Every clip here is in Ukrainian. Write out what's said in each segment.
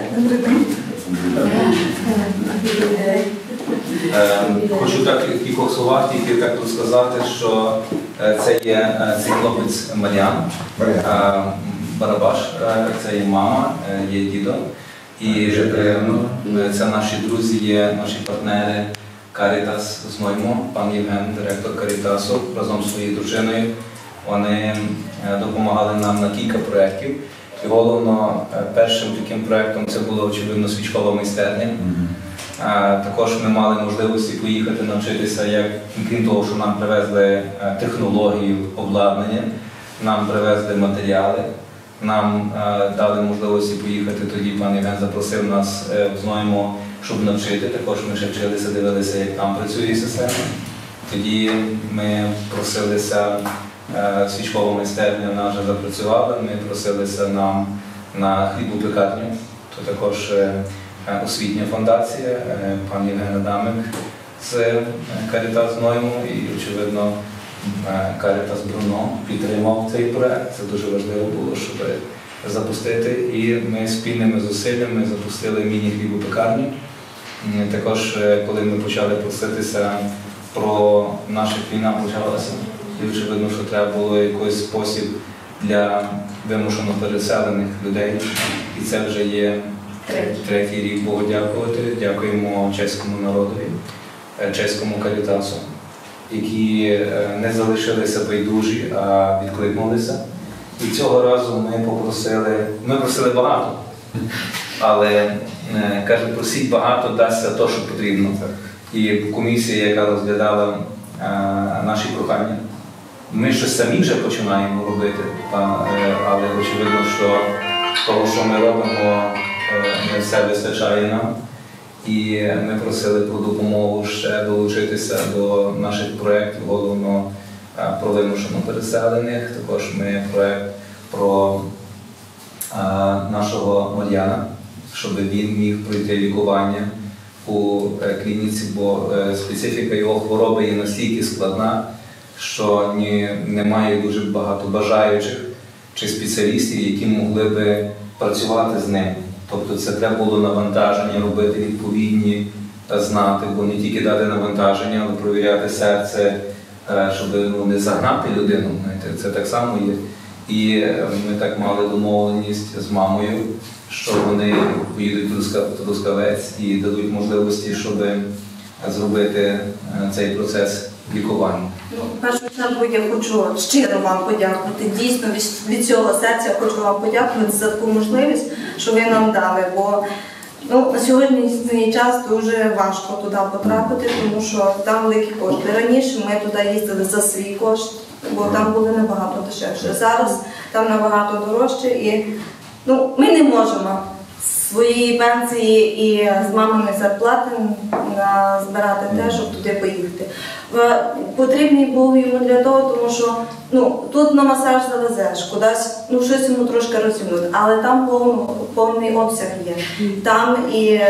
Хочу так в кількох словах тільки так сказати, що це є цей хлопець Мар'ян, Барабаш, це є мама, є дідо. І це наші друзі, є наші партнери Карітас Зноймо, пан Євген, директор Карітасу, разом з своєю дружиною. Вони допомагали нам на кілька проєктів. І головно, першим таким проєктом це була, очевидно, свічкова майстерня. Також ми мали можливості поїхати навчитися, як, крім того, що нам привезли технологію, обладнання, нам привезли матеріали, нам дали можливості поїхати, тоді пан Євген запросив нас в Зноймо, щоб навчити. Також ми ще вчилися, дивилися, як там працює система. Тоді ми просилися, свічкова майстерня вона вже запрацювала, ми просилися нам на хлібопекарню, то також освітня фундація, пан Євген Адамик з Карітас Зноймо і, очевидно, Карітас Бруно підтримав цей проєкт. Це дуже важливо було, щоб запустити. І ми спільними зусиллями запустили міні-хлібопекарню. Також, коли ми почали проситися про наша війна почалася, і очевидно, що треба було якийсь спосіб для вимушено переселених людей. І це вже є третій рік, Богу дякувати. Дякуємо чеському народові, чеському Карітасу, які не залишилися байдужі, а відкликнулися. І цього разу ми просили багато, але каже, просіть багато, дасться те, що потрібно. І комісія, яка розглядала наші прохання, ми щось самі вже починаємо робити, але очевидно, що того, що ми робимо, не все вистачає нам. І ми просили про допомогу ще долучитися до наших проєктів, головно про вимушено переселених. Також ми проєкт про нашого Мар'яна, щоб він міг пройти лікування у клініці, бо специфіка його хвороби є настільки складна, що немає дуже багато бажаючих чи спеціалістів, які могли би працювати з ним. Тобто це треба було навантаження робити відповідні, знати, бо не тільки дати навантаження, але провіряти серце, щоб не загнати людину. Це так само є. І ми так мали домовленість з мамою, що вони поїдуть в Трускавець і дадуть можливості, щоб зробити цей процес лікування. В першу чергу я хочу щиро вам подякувати. Дійсно, від цього серця хочу вам подякувати за таку можливість, що ви нам дали. Бо на сьогоднішній час дуже важко туди потрапити, тому що там великі кошти. Раніше ми туди їздили за свій кошт, бо там були набагато дешевше. Зараз там набагато дорожче і ми не можемо свої пенсії і з мамами зарплати збирати те, щоб туди поїхати. Потрібний був йому для того, тому що тут на масаж завезеш, кудись, щось йому трошки розімнути, але там повний обсяг є. Там і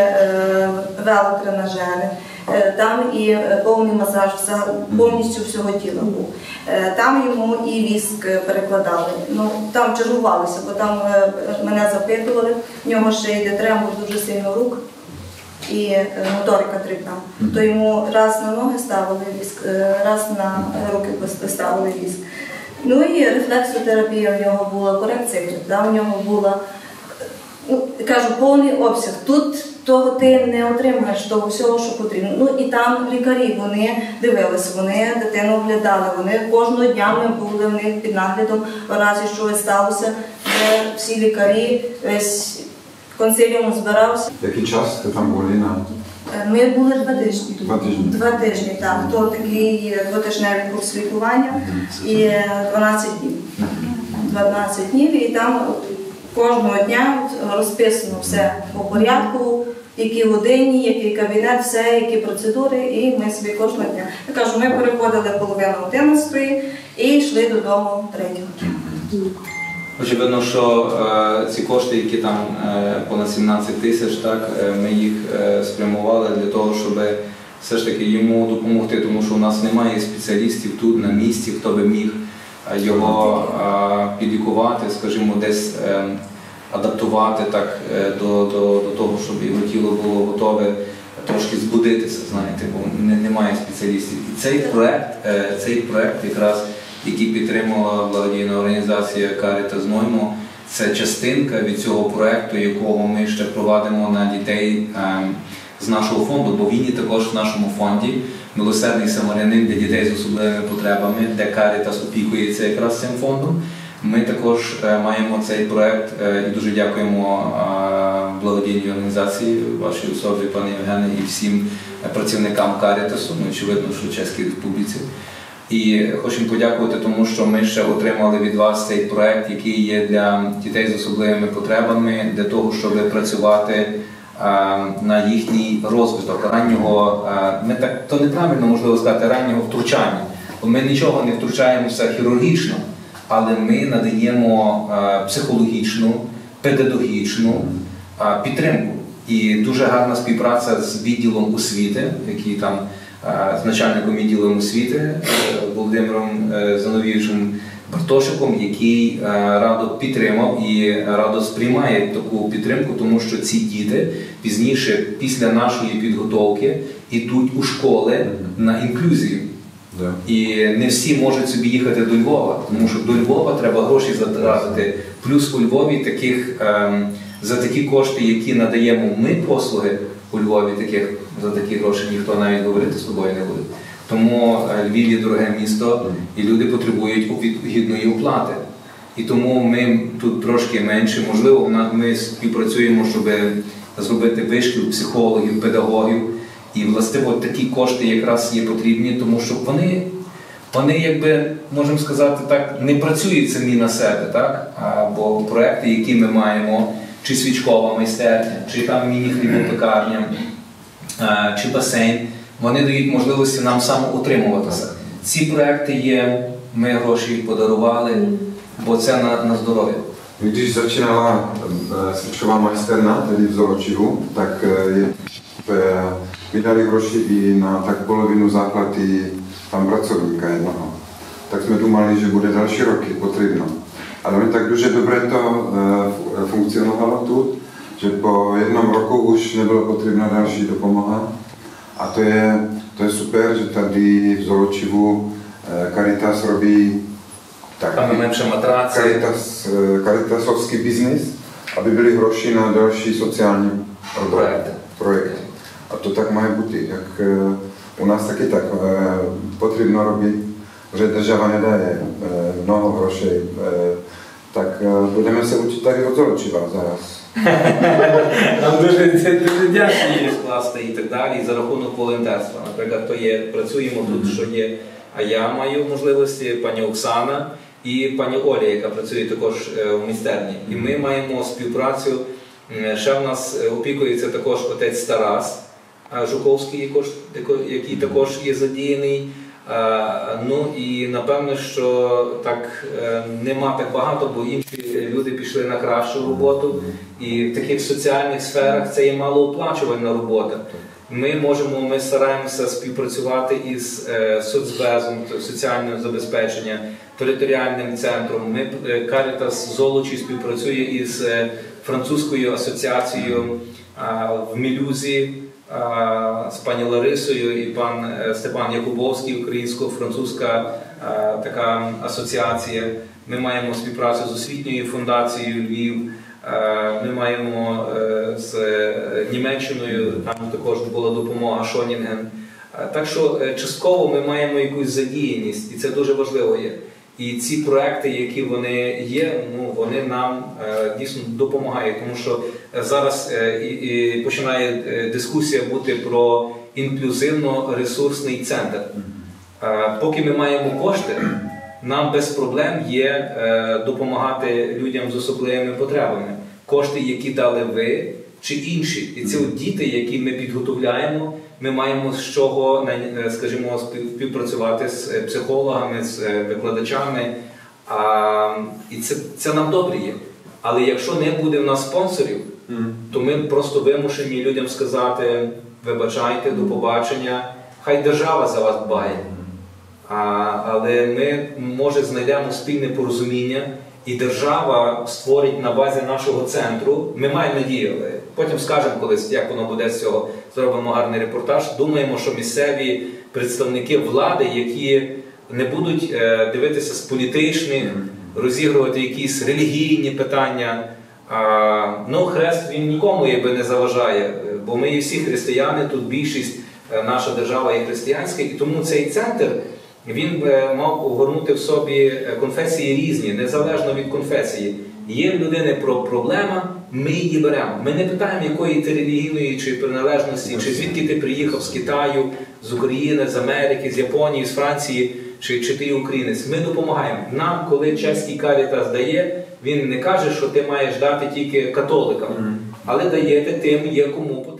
велотренажери, там і повний масаж, повністю всього тіла був. Там йому і віск перекладали. Там чергувалося, бо там мене запитували, в нього ще йде тремор дуже сильно рук і моторика дрібна. То йому раз на ноги ставили віск, раз на руки ставили віск. І рефлексотерапія в нього була, корекція хребта в нього була. Кажу, повний обсяг. Тут того ти не отримаєш того всього, що потрібно. І там лікарі, вони дивилися, вони дитину оглядали, вони кожного дня ми були в них під наглядом, в разі щось сталося, де всі лікарі, весь консиліум збирався. Який час ти там були на? Ми були 2 тижні. 2 тижні? 2 тижні, так. То такий 2-тижневий курс лікування і 12 днів. 12 днів і там кожного дня розписано все по порядку, які годині, який кабінет, все, які процедури, і ми собі кожного дня. Я кажу, ми переходили половину 11 і йшли додому 3. Очевидно, що ці кошти, які там понад 17 тисяч, ми їх спрямували для того, щоб все ж таки йому допомогти, тому що у нас немає спеціалістів тут на місці, хто би міг його підлікувати, скажімо, десь адаптувати так до того, щоб його тіло було готове трошки збудитися, знаєте, бо немає спеціалістів. І цей проект якраз, який підтримувала благодійна організація Caritas Neumo, це частинка від цього проекту, якого ми ще провадимо на дітей з нашого фонду, бо він є також в нашому фонді «Милосердний самарянин» для дітей з особливими потребами, де Caritas опікується якраз цим фондом. Ми також маємо цей проект і дуже дякуємо благодійній організації, вашій особі, пане Євгене, і всім працівникам Caritas, очевидно, що в Чеській Республіці. І хочемо подякувати тому, що ми ще отримали від вас цей проект, який є для дітей з особливими потребами, для того, щоб працювати на їхній розвиток раннього, то неправильно можливо сказати, раннього втручання. Бо ми нічого не втручаємося хірургічно, але ми надаємо психологічну, педагогічну підтримку. І дуже гарна співпраця з відділом освіти, який там з начальником відділу освіти Володимиром Зиновійовичем Бартошиком, який радо підтримав і радо сприймає таку підтримку, тому що ці діти пізніше, після нашої підготовки, йдуть у школи на інклюзію. І не всі можуть собі їхати до Львова, тому що до Львова треба гроші затратити. Плюс у Львові за такі кошти, які надаємо ми послуги у Львові, за такі гроші ніхто навіть говорити з тобою не буде. Тому Львів є дороге місто, і люди потребують гідної оплати. І тому ми тут трошки менше, можливо, ми співпрацюємо, щоб зробити вишкіл психологів, педагогів. І, власне, такі кошти якраз є потрібні, тому що вони якби, можемо сказати так, не працюють самі на себе, так? Бо проекти, які ми маємо, чи свічкова майстерня, чи там міні-хлібопекарня, чи басейн, вони дають можливості нам самоутримуватися. Ці проекти є, ми гроші подарували, бо це на здоров'я. Když začínala svíčková majsterna, tedy v Zoločivu, tak mi dali hroši i na tak polovinu záplaty tam pracovníka jednoho. Tak jsme думали, že bude další roky potřebno. Ale mi tak дуже dobře to funkcionovalo tu, že po jednom roku už nebylo potřebna další dopomoha. A to je super, že tady v Zoločivu Caritas robí Caritasovský biznis, aby byly hroši na další sociální projekty. A to tak má být, jak u nás taky tak potřebno robit, že država nedaje mnoho hrošej, tak budeme se učit tady od Zoločiva zaraz. Нам дуже вдячні скласти і так далі, і за рахунок волонтерства. Наприклад, працюємо тут, що є, а я маю можливості, пані Оксана і пані Оля, яка працює також в майстерні. І ми маємо співпрацю, ще в нас опікується також отець Тарас Жуковський, який також є задіяний. Ну і напевно, що так нема так багато, бо інші люди пішли на кращу роботу. І в таких соціальних сферах це є малооплачувальна робота. Ми стараємося співпрацювати із соцбезом, соціального забезпечення, територіальним центром. Caritas Золочі співпрацює із французькою асоціацією в Мілюзі, з пані Ларисою і пан Степан Якубовський, українсько-французька така асоціація. Ми маємо співпрацю з освітньою фундацією Львів, ми маємо з Німеччиною, там також була допомога Шонінген. Так що частково ми маємо якусь задіяність, і це дуже важливо є. І ці проекти, які вони є, вони нам дійсно допомагають, тому що зараз починає дискусія бути про інклюзивно-ресурсний центр. Поки ми маємо кошти, нам без проблем є допомагати людям з особливими потребами. Кошти, які дали ви чи інші. І це діти, які ми підготовляємо, ми маємо з чого, скажімо, співпрацювати з психологами, з викладачами. І це нам добре є. Але якщо не буде в нас спонсорів, то ми просто вимушені людям сказати: вибачайте, до побачення, хай держава за вас дбає. Але ми, може, знайдемо спільне порозуміння і держава створить на базі нашого центру. Ми маємо надію, але потім скажемо колись, як воно буде з цього. Зробимо гарний репортаж. Думаємо, що місцеві представники влади, які не будуть дивитися з політичних, розігрувати якісь релігійні питання. Ну, хрест він нікому якби не заважає, бо ми є всі християни, тут більшість, наша держава є християнська, і тому цей центр, він мав огорнути в собі конфесії різні, незалежно від конфесії. Є в людини проблема, ми її беремо. Ми не питаємо, якої ти релігійної чи приналежності, чи звідки ти приїхав з Китаю, з України, з Америки, з Японії, з Франції, чи ти українець. Ми допомагаємо. Нам, коли чеський Карітас дає, він не каже, що ти маєш дати тільки католикам, але даєте тим, є кому потрібно.